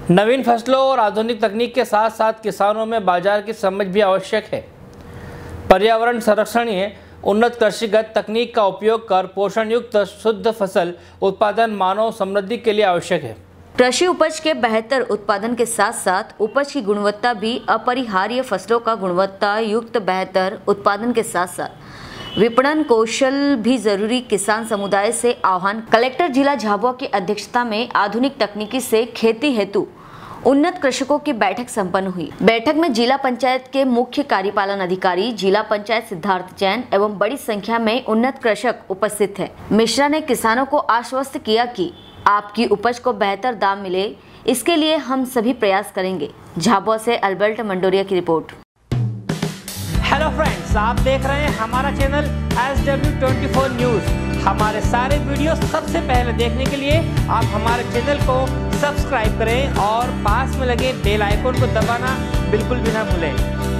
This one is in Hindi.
नवीन फसलों और आधुनिक तकनीक के साथ साथ किसानों में बाजार की समझ भी आवश्यक है। पर्यावरण संरक्षणीय उन्नत कृषिगत तकनीक का उपयोग कर पोषण युक्त शुद्ध फसल उत्पादन मानव समृद्धि के लिए आवश्यक है। कृषि उपज के बेहतर उत्पादन के साथ साथ उपज की गुणवत्ता भी अपरिहार्य। फसलों का गुणवत्ता युक्त बेहतर उत्पादन के साथ साथ विपणन कौशल भी जरूरी। किसान समुदाय से आह्वान। कलेक्टर जिला झाबुआ की अध्यक्षता में आधुनिक तकनीकी से खेती हेतु उन्नत कृषकों की बैठक संपन्न हुई। बैठक में जिला पंचायत के मुख्य कार्यपालन अधिकारी जिला पंचायत सिद्धार्थ जैन एवं बड़ी संख्या में उन्नत कृषक उपस्थित थे। मिश्रा ने किसानों को आश्वस्त किया कि आपकी उपज को बेहतर दाम मिले, इसके लिए हम सभी प्रयास करेंगे। झाबुआ से अल्बर्ट मंडोरिया की रिपोर्ट। हेलो फ्रेंड्स, आप देख रहे हैं हमारा चैनल SW24 न्यूज। हमारे सारे वीडियो सबसे पहले देखने के लिए आप हमारे चैनल को सब्सक्राइब करें और पास में लगे बेल आइकन को दबाना बिल्कुल भी ना भूलें।